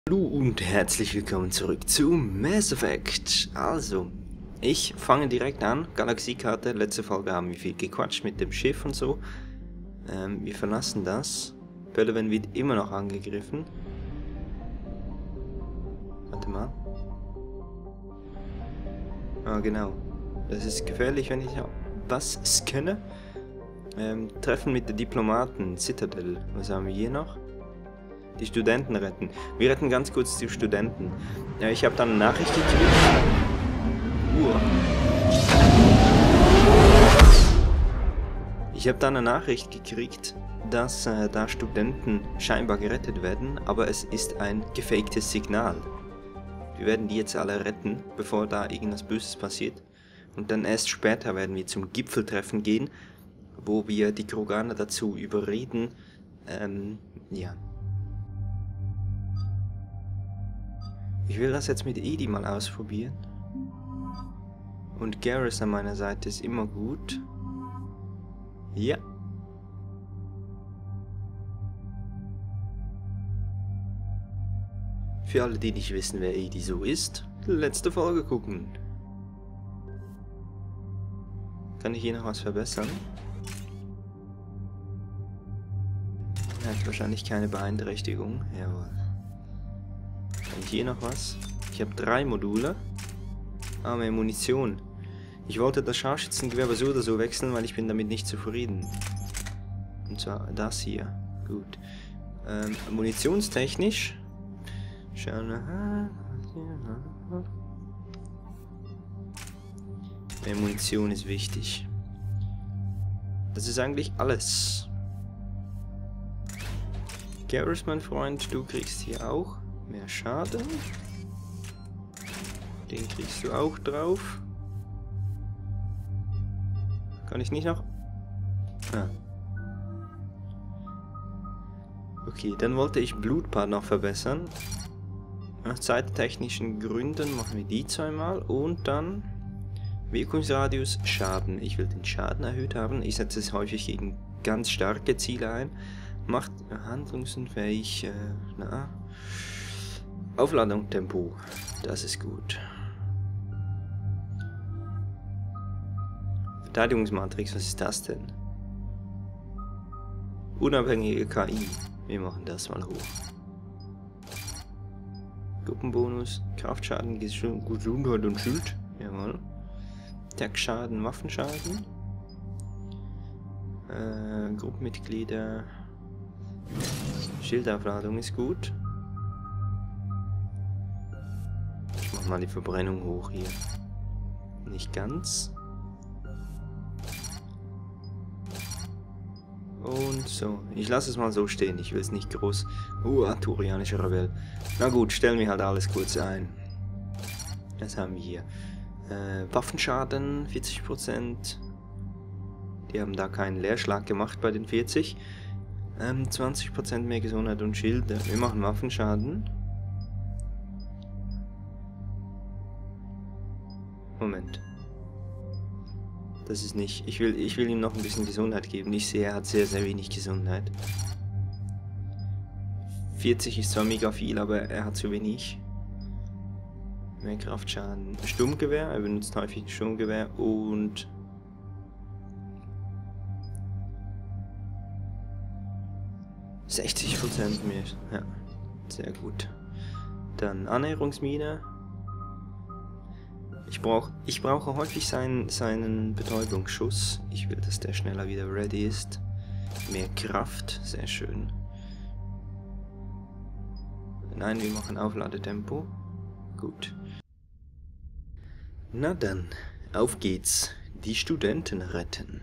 Hallo und herzlich willkommen zurück zu Mass Effect. Also, ich fange direkt an. Galaxiekarte, letzte Folge haben wir viel gequatscht mit dem Schiff und so. Wir verlassen das. Pelivan wird immer noch angegriffen. Warte mal. Ah, genau. Das ist gefährlich, wenn ich was scanne. Treffen mit den Diplomaten, Citadel. Was haben wir hier noch? Die Studenten retten. Wir retten ganz kurz die Studenten. Ja, ich habe dann eine Nachricht gekriegt. Ich habe dann eine Nachricht gekriegt, dass da Studenten scheinbar gerettet werden, aber es ist ein gefaktes Signal. Wir werden die jetzt alle retten, bevor da irgendwas Böses passiert. Und dann erst später werden wir zum Gipfeltreffen gehen, wo wir die Kroganer dazu überreden, ja. Ich will das jetzt mit Edie mal ausprobieren. Und Garrus an meiner Seite ist immer gut. Ja. Für alle, die nicht wissen, wer Edie so ist, letzte Folge gucken. Kann ich hier noch was verbessern? Er hat wahrscheinlich keine Beeinträchtigung. Jawohl. Und hier noch was. Ich habe 3 Module. Ah, mehr Munition. Ich wollte das Scharfschützengewehr aber so oder so wechseln, weil ich bin damit nicht zufrieden. Und zwar das hier. Gut. Munitionstechnisch. Schauen wir. Mehr Munition ist wichtig. Das ist eigentlich alles. Garrus, mein Freund, du kriegst hier auch mehr Schaden. Den kriegst du auch drauf. Kann ich nicht noch? Ah. Okay, dann wollte ich Blutbad noch verbessern. Aus zeittechnischen Gründen machen wir die zweimal. Und dann Wirkungsradius Schaden. Ich will den Schaden erhöht haben. Ich setze es häufig gegen ganz starke Ziele ein. Macht handlungsunfähig, Aufladung Tempo, das ist gut. Verteidigungsmatrix, was ist das denn? Unabhängige KI, wir machen das mal hoch. Gruppenbonus, Kraftschaden, Gesundheit und Schild, jawohl. Deckschaden, Waffenschaden. Gruppenmitglieder. Schildaufladung ist gut. Ich mach mal die Verbrennung hoch hier. Nicht ganz. Und so. Ich lasse es mal so stehen. Ich will es nicht groß. Arturianischer Rebell. Na gut, stellen wir halt alles kurz ein. Das haben wir hier. Waffenschaden 40%. Die haben da keinen Leerschlag gemacht bei den 40. 20% mehr Gesundheit und Schild. Wir machen Waffenschaden. Moment. Das ist nicht. Ich will ihm noch ein bisschen Gesundheit geben. Ich sehe, er hat sehr, sehr wenig Gesundheit. 40 ist zwar mega viel, aber er hat zu wenig. Mehr Kraftschaden. Sturmgewehr. Er benutzt häufig ein Sturmgewehr und 60% mehr. Ja, sehr gut. Dann Annäherungsmine. Ich brauche häufig seinen Betäubungsschuss. Ich will, dass der schneller wieder ready ist. Mehr Kraft, sehr schön. Nein, wir machen Aufladetempo. Gut. Na dann, auf geht's. Die Studenten retten.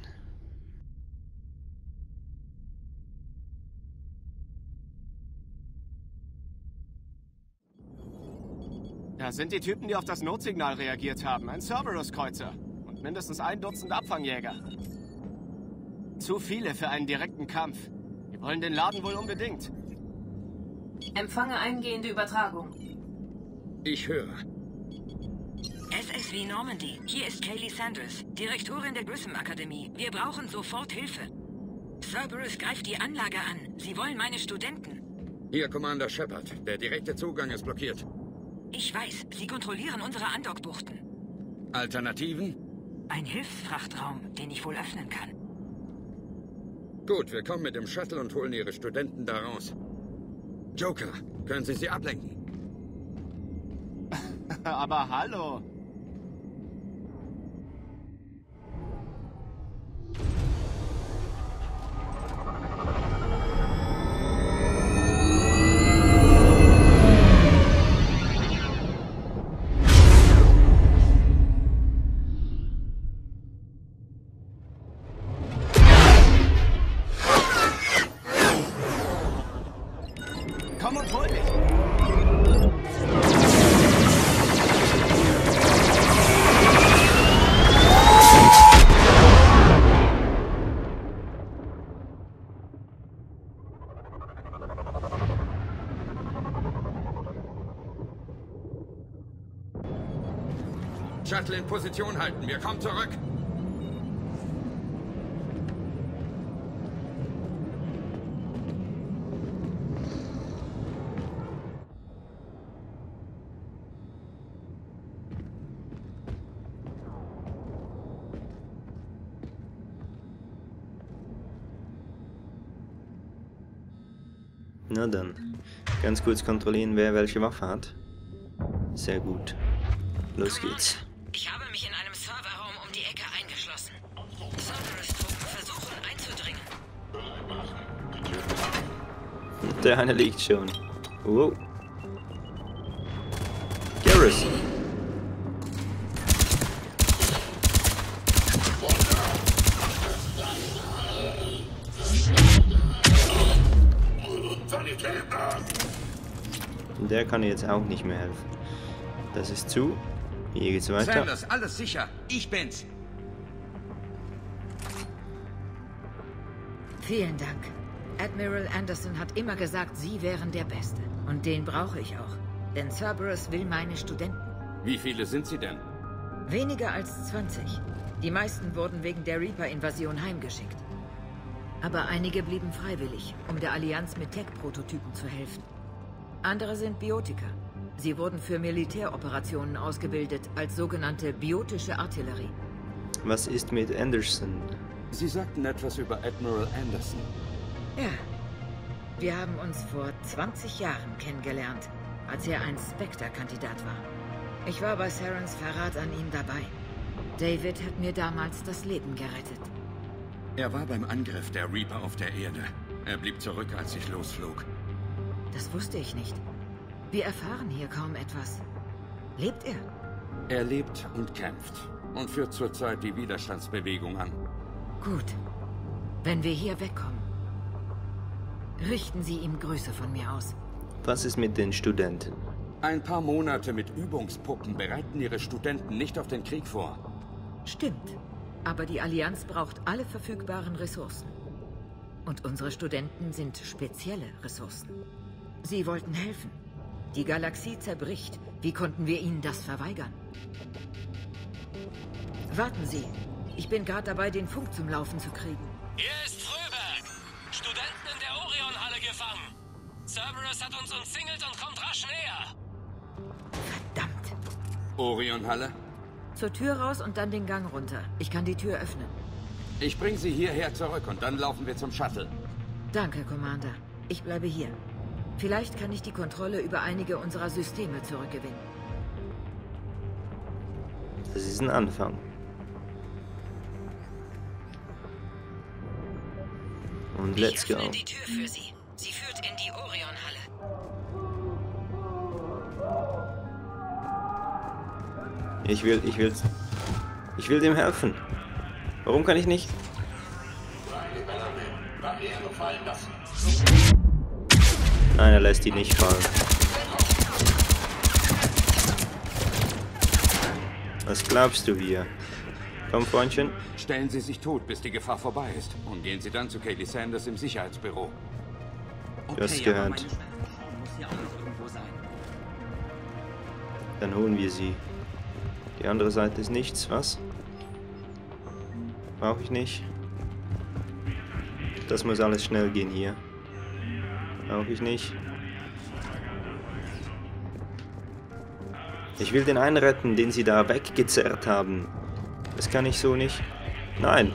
Da sind die Typen, die auf das Notsignal reagiert haben. Ein Cerberus-Kreuzer. Und mindestens 1 Dutzend Abfangjäger. Zu viele für einen direkten Kampf. Wir wollen den Laden wohl unbedingt. Empfange eingehende Übertragung. Ich höre. SSW Normandy, hier ist Kaylee Sanders, Direktorin der Grissom-Akademie. Wir brauchen sofort Hilfe. Cerberus greift die Anlage an. Sie wollen meine Studenten. Hier, Commander Shepard. Der direkte Zugang ist blockiert. Ich weiß, sie kontrollieren unsere Andockbuchten. Alternativen? Ein Hilfsfrachtraum, den ich wohl öffnen kann. Gut, wir kommen mit dem Shuttle und holen Ihre Studenten da raus. Joker, können Sie sie ablenken? Aber hallo. Komm und hol mich! Shuttle in Position halten, wir kommen zurück. Na dann, ganz kurz kontrollieren, wer welche Waffe hat. Sehr gut. Los geht's. Ich habe mich in einem Serverraum um die Ecke eingeschlossen. Cerberus-Truppen versuchen einzudringen. Der eine liegt schon. Wow. Garrus. Der kann jetzt auch nicht mehr helfen. Das ist zu. Hier geht's weiter. Sanders, alles sicher. Ich bin's. Vielen Dank. Admiral Anderson hat immer gesagt, Sie wären der Beste. Und den brauche ich auch. Denn Cerberus will meine Studenten. Wie viele sind Sie denn? Weniger als 20. Die meisten wurden wegen der Reaper-Invasion heimgeschickt. Aber einige blieben freiwillig, um der Allianz mit Tech-Prototypen zu helfen. Andere sind Biotiker. Sie wurden für Militäroperationen ausgebildet als sogenannte biotische Artillerie. Was ist mit Anderson? Sie sagten etwas über Admiral Anderson. Ja. Wir haben uns vor 20 Jahren kennengelernt, als er ein Spectre-Kandidat war. Ich war bei Sarens Verrat an ihm dabei. David hat mir damals das Leben gerettet. Er war beim Angriff der Reaper auf der Erde. Er blieb zurück, als ich losflog. Das wusste ich nicht. Wir erfahren hier kaum etwas. Lebt er? Er lebt und kämpft und führt zurzeit die Widerstandsbewegung an. Gut. Wenn wir hier wegkommen, richten Sie ihm Grüße von mir aus. Was ist mit den Studenten? Ein paar Monate mit Übungspuppen bereiten ihre Studenten nicht auf den Krieg vor. Stimmt. Aber die Allianz braucht alle verfügbaren Ressourcen. Und unsere Studenten sind spezielle Ressourcen. Sie wollten helfen. Die Galaxie zerbricht. Wie konnten wir ihnen das verweigern? Warten Sie. Ich bin gerade dabei, den Funk zum Laufen zu kriegen. Hier ist Fröberg. Studenten in der Orion-Halle gefangen. Cerberus hat uns umzingelt und kommt rasch näher. Verdammt. Orion-Halle? Zur Tür raus und dann den Gang runter. Ich kann die Tür öffnen. Ich bringe Sie hierher zurück und dann laufen wir zum Shuttle. Danke, Commander. Ich bleibe hier. Vielleicht kann ich die Kontrolle über einige unserer Systeme zurückgewinnen. Das ist ein Anfang. Und let's Ich go. öffne die Tür für Sie. Sie führt in die Orion-Halle. Ich will dem helfen. Warum kann ich nicht? Nein, er lässt die nicht fallen. Was glaubst du hier? Komm, Freundchen. Stellen Sie sich tot, bis die Gefahr vorbei ist. Und gehen Sie dann zu Kaylee Sanders im Sicherheitsbüro. Du hast gehört. Dann holen wir sie. Die andere Seite ist nichts, was? Brauche ich nicht. Das muss alles schnell gehen hier. Brauche ich nicht. Ich will den einen retten, den sie da weggezerrt haben. Das kann ich so nicht. Nein.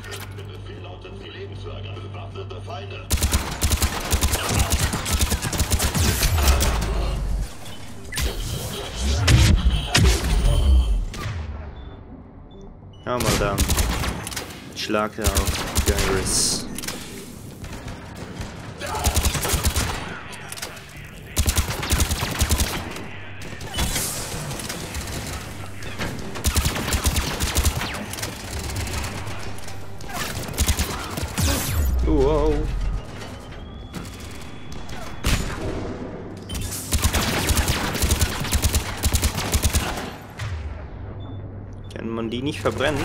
Hau mal da. Schlag auf Gyrus. Wow. Kann man die nicht verbrennen?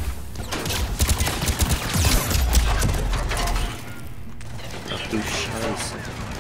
Ach du Scheiße.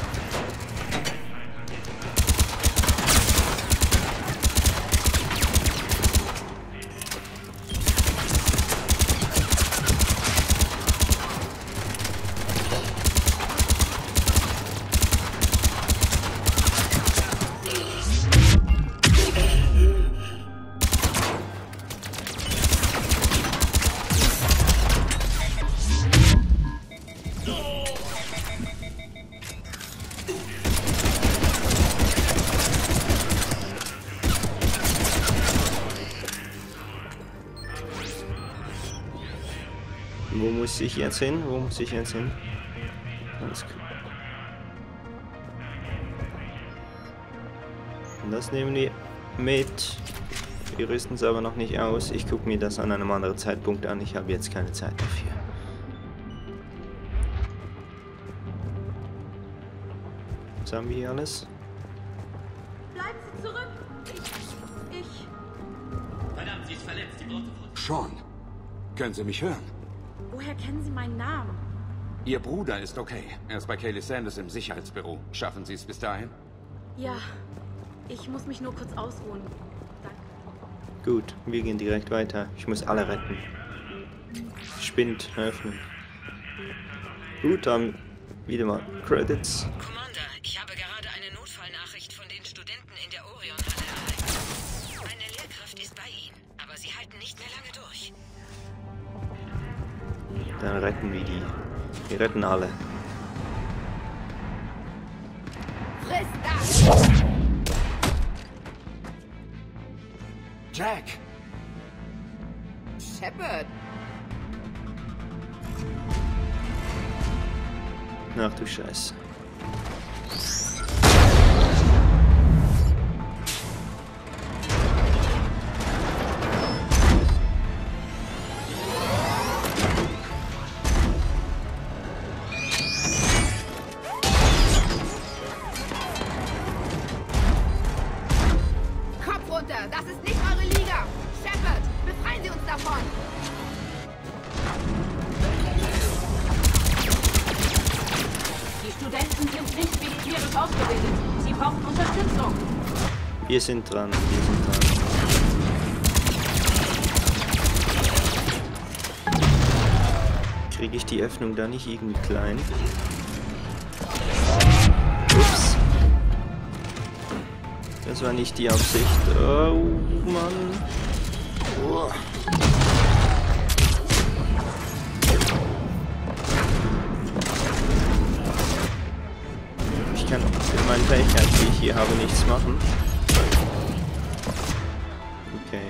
Wo muss ich jetzt hin? Wo muss ich jetzt hin? Alles gut. Und das nehmen wir mit. Wir rüsten es aber noch nicht aus. Ich gucke mir das an einem anderen Zeitpunkt an. Ich habe jetzt keine Zeit dafür. Was haben wir hier alles? Bleiben Sie zurück! Verdammt, sie ist verletzt. Sie braucht Sean, können Sie mich hören? Woher kennen Sie meinen Namen? Ihr Bruder ist okay. Er ist bei Kaylee Sanders im Sicherheitsbüro. Schaffen Sie es bis dahin? Ja, ich muss mich nur kurz ausruhen. Danke. Gut, wir gehen direkt weiter. Ich muss alle retten. Spind öffnen. Gut, dann wieder mal Credits. Commander, ich habe gerade eine Notfallnachricht von den Studenten in der Orion-Halle erhalten. Eine Lehrkraft ist bei ihnen, aber sie halten nicht mehr lange durch. Dann retten wir die. Wir retten alle. Friss das! Jack! Shepard! Ach du Scheiße. Kopf runter! Das ist nicht eure Liga! Shepard, befreien Sie uns davon! Die Studenten sind nicht militärisch ausgebildet. Sie brauchen Unterstützung. Wir sind dran, wir sind dran. Kriege ich die Öffnung da nicht irgendwie klein? Ups. Das war nicht die Absicht. Oh Mann. Oh. Ich kann mit meinen Fähigkeiten, die ich hier habe, nichts machen. Okay.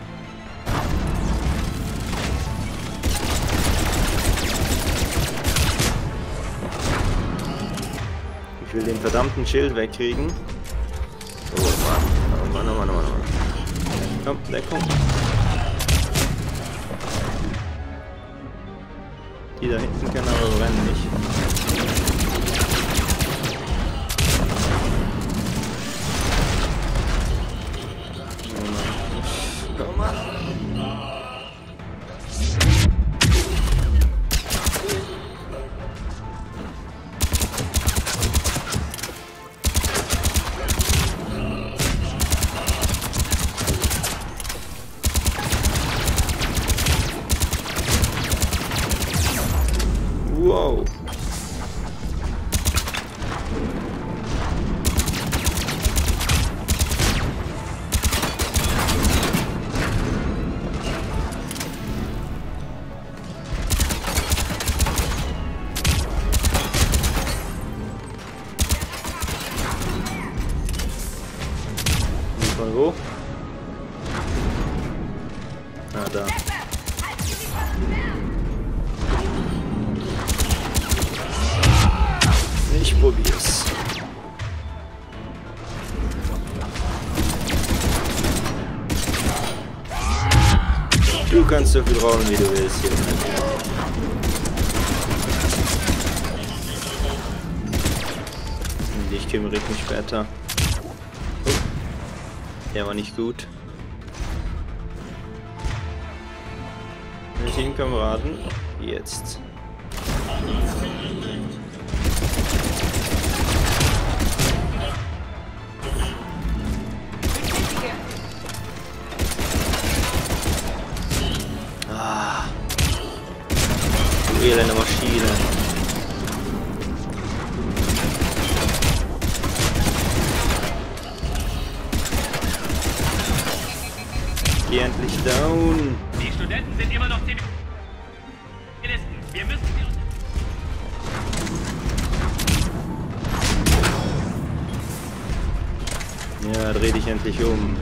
Ich will den verdammten Schild wegkriegen. Oh Mann, oh Mann, oh Mann, oh Mann, oh Mann. Komm, Deckung. Die da hinten können aber rennen nicht. Oh Mann. Wow. Von wo? Ah, da. Ich probier's. Du kannst so viel rollen, wie du willst hier. Ich kümmere mich später. Oh. Der war nicht gut. Team Kameraden, jetzt. Ah. Du elende Maschine. Geh endlich down. Die Studenten sind immer noch Zivilisten. Wir müssen sie... Ja, dreh dich endlich um.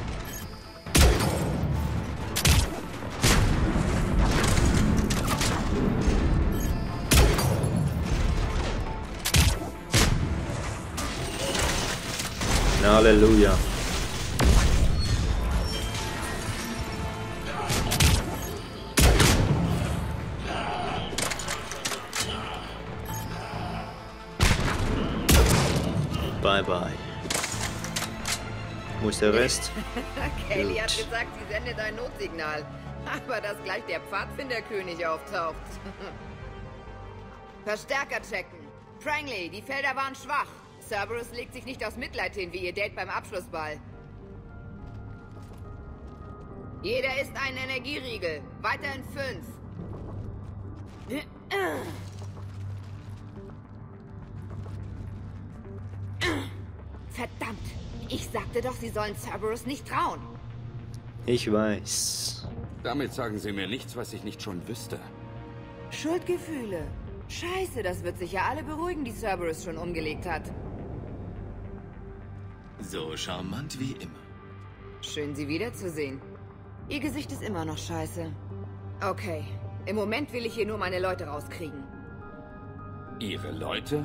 Halleluja. Bye bye. Wo ist der Rest? Kaylee hat gesagt, sie sendet ein Notsignal. Aber dass gleich der Pfadfinderkönig auftaucht. Verstärker checken. Prangley, die Felder waren schwach. Cerberus legt sich nicht aus Mitleid hin, wie ihr Date beim Abschlussball. Jeder ist ein Energieriegel. Weiter in 5. Verdammt! Ich sagte doch, sie sollen Cerberus nicht trauen. Ich weiß. Damit sagen Sie mir nichts, was ich nicht schon wüsste. Schuldgefühle. Scheiße, das wird sicher alle beruhigen, die Cerberus schon umgelegt hat. So charmant wie immer. Schön, Sie wiederzusehen. Ihr Gesicht ist immer noch scheiße. Okay, im Moment will ich hier nur meine Leute rauskriegen. Ihre Leute?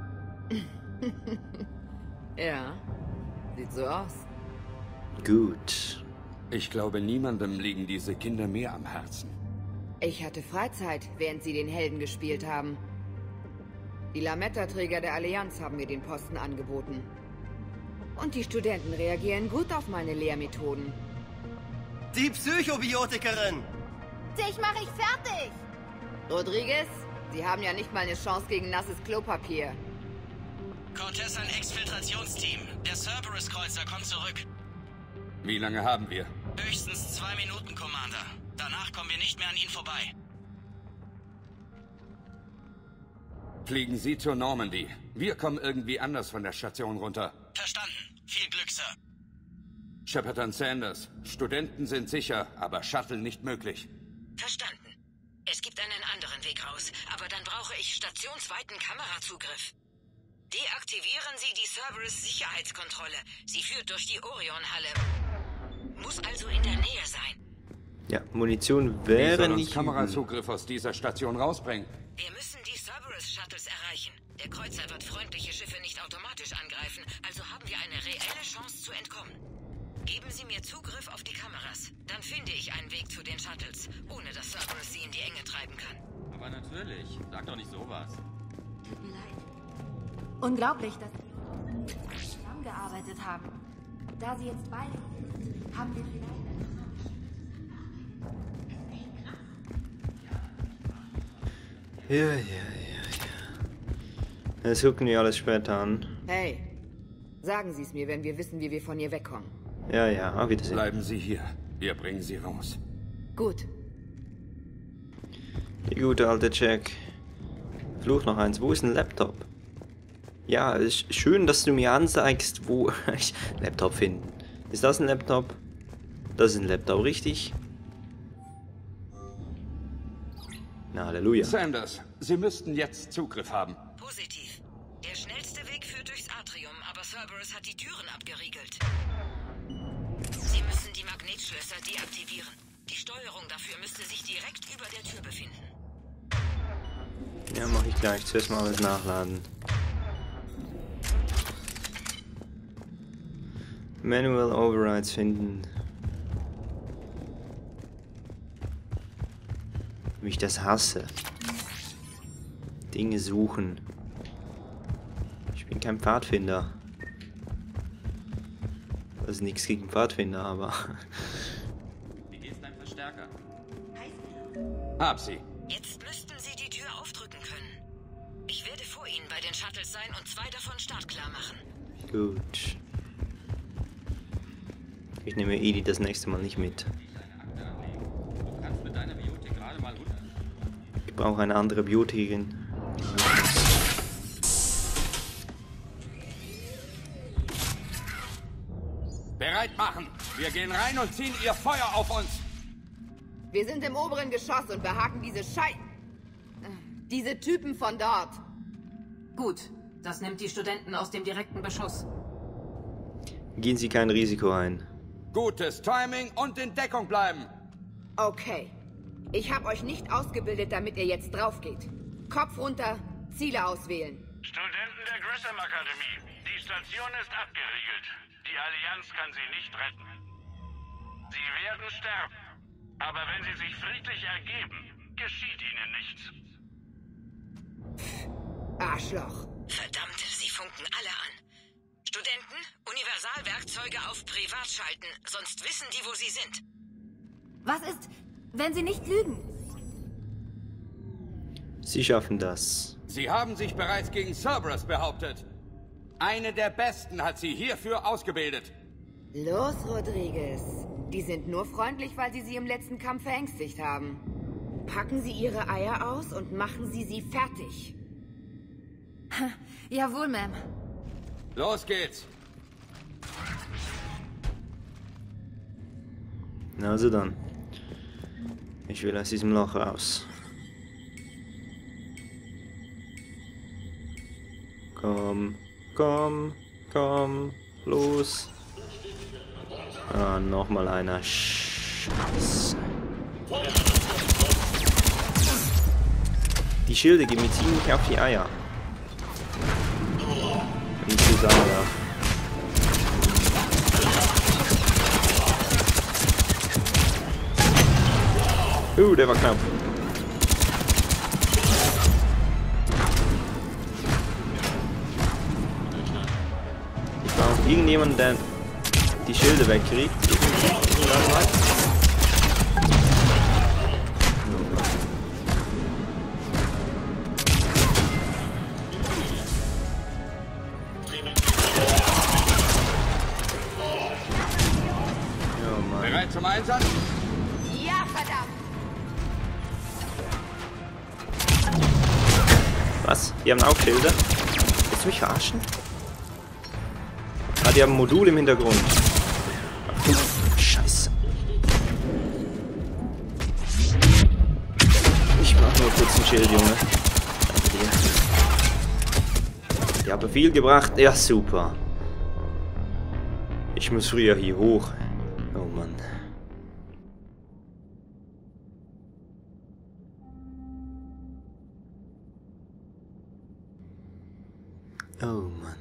Ja, sieht so aus. Gut. Ich glaube, niemandem liegen diese Kinder mehr am Herzen. Ich hatte Freizeit, während sie den Helden gespielt haben. Die Lametta-Träger der Allianz haben mir den Posten angeboten. Und die Studenten reagieren gut auf meine Lehrmethoden. Die Psychobiotikerin! Dich mache ich fertig! Rodriguez, Sie haben ja nicht mal eine Chance gegen nasses Klopapier. Cortez, ein Exfiltrationsteam. Der Cerberus-Kreuzer kommt zurück. Wie lange haben wir? Höchstens 2 Minuten, Commander. Danach kommen wir nicht mehr an ihn vorbei. Fliegen Sie zur Normandy. Wir kommen irgendwie anders von der Station runter. Verstanden. Viel Glück, Sir. Shepard und Sanders. Studenten sind sicher, aber Shuttle nicht möglich. Verstanden. Es gibt einen anderen Weg raus, aber dann brauche ich stationsweiten Kamerazugriff. Deaktivieren Sie die Cerberus-Sicherheitskontrolle. Sie führt durch die Orion-Halle. Muss also in der Nähe sein. Ja, Munition Wie wäre soll uns nicht Kamerazugriff aus dieser Station rausbringen? Wir müssen die Cerberus-Shuttles erreichen. Der Kreuzer wird freundliche Schiffe nicht automatisch angreifen, also haben wir eine reelle Chance zu entkommen. Geben Sie mir Zugriff auf die Kameras. Dann finde ich einen Weg zu den Shuttles, ohne dass Cerberus sie in die Enge treiben kann. Aber natürlich. Sag doch nicht sowas. Tut mir leid. Unglaublich, dass wir zusammengearbeitet haben. Da sie jetzt beide sind, haben wir vielleicht... Ja. Das gucken wir alles später an. Hey, sagen Sie es mir, wenn wir wissen, wie wir von ihr wegkommen. Ja, auf Wiedersehen. Bleiben Sie hier. Wir bringen Sie raus. Gut. Die gute alte Jack. Fluch noch eins. Wo ist ein Laptop? Ja, ist schön, dass du mir anzeigst, wo ich Laptop finde. Ist das ein Laptop? Das ist ein Laptop, richtig? Na, Halleluja. Sanders, Sie müssten jetzt Zugriff haben. Positiv. Der schnellste Weg führt durchs Atrium, aber Cerberus hat die Türen abgeriegelt. Sicherheitsschlösser deaktivieren. Die Steuerung dafür müsste sich direkt über der Tür befinden. Ja, mache ich gleich. Zuerst mal alles nachladen. Manual Overrides finden. Wie ich das hasse. Dinge suchen. Ich bin kein Pfadfinder. Das ist nichts gegen Pfadfinder, aber... Wie geht's deinem Verstärker? Hab sie. Jetzt müssten Sie die Tür aufdrücken können. Ich werde vor Ihnen bei den Shuttles sein und 2 davon startklar machen. Gut. Ich nehme Edie das nächste Mal nicht mit. Du kannst mit deiner Biotik gerade mal 100. Ich brauche eine andere Biotikerin. Bereit machen. Wir gehen rein und ziehen ihr Feuer auf uns. Wir sind im oberen Geschoss und behaken diese Typen von dort. Gut, das nimmt die Studenten aus dem direkten Beschuss. Gehen Sie kein Risiko ein. Gutes Timing und in Deckung bleiben. Okay. Ich habe euch nicht ausgebildet, damit ihr jetzt drauf geht. Kopf runter, Ziele auswählen. Studenten der Grissom Akademie. Die Station ist abgeriegelt. Die Allianz kann sie nicht retten. Sie werden sterben. Aber wenn sie sich friedlich ergeben, geschieht ihnen nichts. Arschloch. Verdammt, sie funken alle an. Studenten, Universalwerkzeuge auf Privat schalten, sonst wissen die, wo sie sind. Was ist, wenn sie nicht lügen? Sie schaffen das. Sie haben sich bereits gegen Cerberus behauptet. Eine der Besten hat sie hierfür ausgebildet. Los, Rodriguez. Die sind nur freundlich, weil sie im letzten Kampf verängstigt haben. Packen Sie Ihre Eier aus und machen Sie sie fertig. Jawohl, Ma'am. Los geht's. Also dann. Ich will aus diesem Loch raus. Komm, komm, komm, los. Ah, nochmal einer. Scheiße. Die Schilde gehen mir ziemlich auf die Eier. Wenn ich so sagen darf. Der war knapp. Ich brauche irgendjemanden, der die Schilde wegkriegt. Bereit zum Einsatz? Ja, verdammt! Was? Die haben auch Schilder? Willst du mich verarschen? Ah, die haben ein Modul im Hintergrund. Ach, Scheiße. Ich mach nur kurz ein Schild, Junge. Danke dir. Die haben viel gebracht. Ja, super. Ich muss früher hier hoch. Oh Mann. Oh Mann.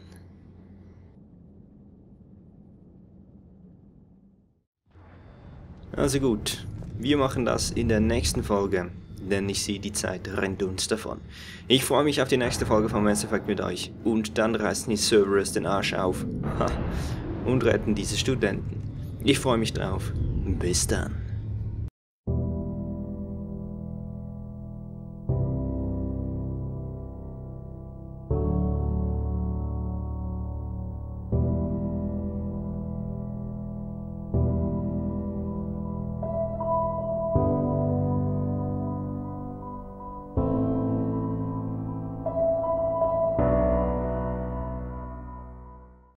Also gut, wir machen das in der nächsten Folge, denn ich sehe, die Zeit rennt uns davon. Ich freue mich auf die nächste Folge von Mass Effect mit euch und dann reißen die Cerberus den Arsch auf und retten diese Studenten. Ich freue mich drauf. Bis dann.